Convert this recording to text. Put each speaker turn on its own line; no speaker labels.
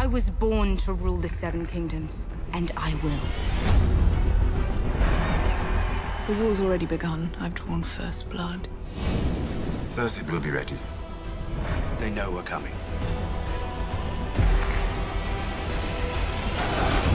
I was born to rule the Seven Kingdoms, and I will.
The war's already begun. I've drawn first blood.
Thursday will be ready.
They know we're coming.